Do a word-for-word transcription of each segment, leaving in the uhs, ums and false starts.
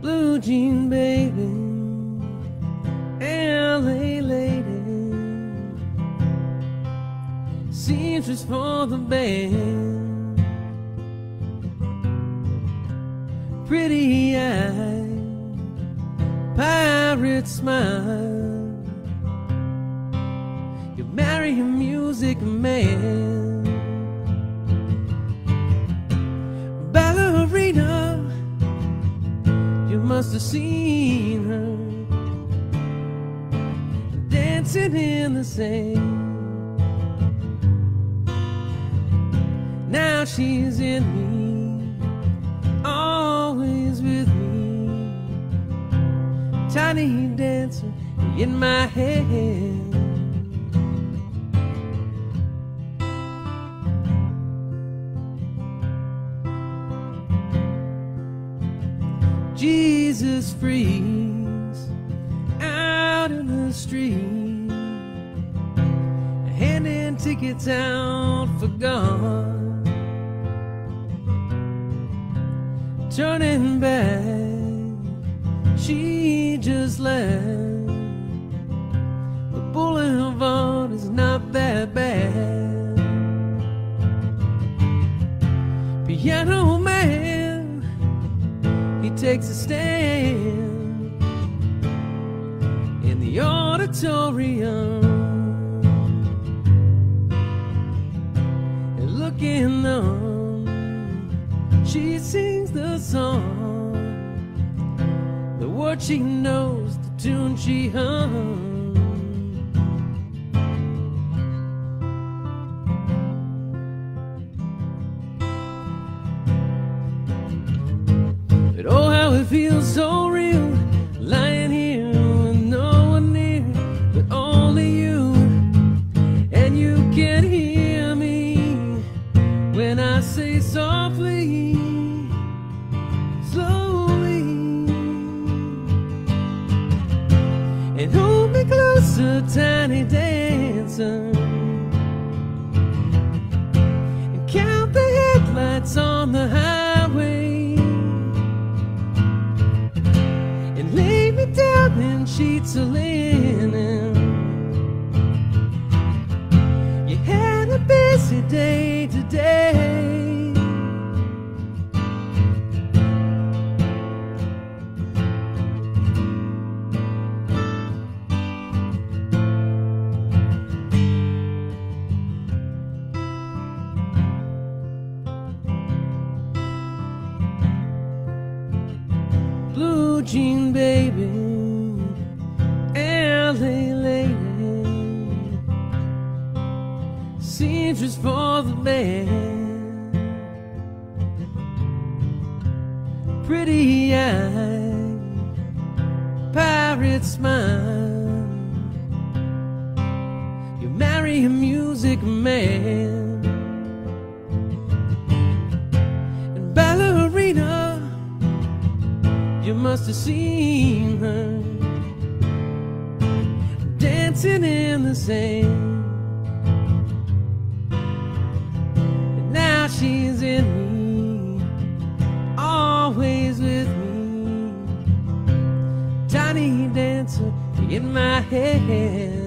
blue jean baby, L A lady, seamstress for the band, pretty eye, pirate smile, you marry a music man, ballerina, you must have seen her dancing in the sand. Now she's in me, always with me, tiny dancer in my head. Jesus freeze out in the street, handing tickets out for God, turning back, she just left. The boulevard is not that bad. Piano man, he takes a stand in the auditorium, and looking on, she sings the song, the word she knows, the tune she hums. But oh, how it feels so real, lying here with no one near but only you. And you can hear me when I say softly, slowly, and hold me closer, tiny dancer, and count the headlights on the highway, and lay me down in sheets of linen. You had a busy day today, blue jean baby, L A lady, seamstress for the band, pretty eye, pirate smile, you marry a music man, and ballerina, you must have seen her dancing in the sand. And now she's in me, always with me, tiny dancer in my head.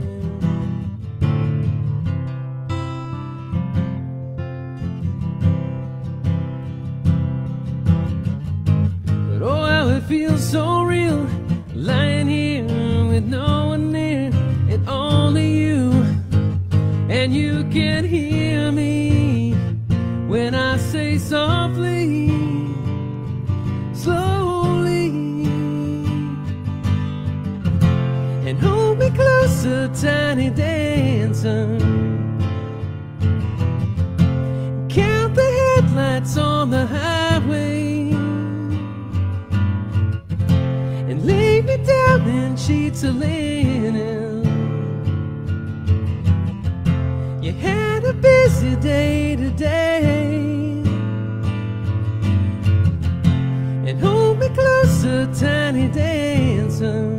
It feels so real, lying here with no one near and only you. And you can hear me when I say softly, slowly, and hold me closer, tiny dancer, count the headlights on the highway, and lay me down in sheets of linen. You had a busy day today, and hold me closer, tiny dancer,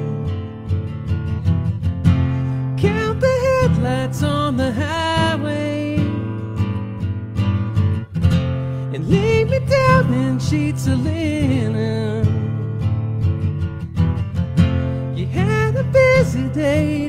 count the headlights on the highway, and lay me down in sheets of linen. You had a busy day today, and hold me closer, tiny dancer, count the headlights on the highway, and lay me down in sheets of linen. You had a busy day today, and hold me closer, tiny dancer, count the headlights on the highway, and lay me down in sheets of linen. day.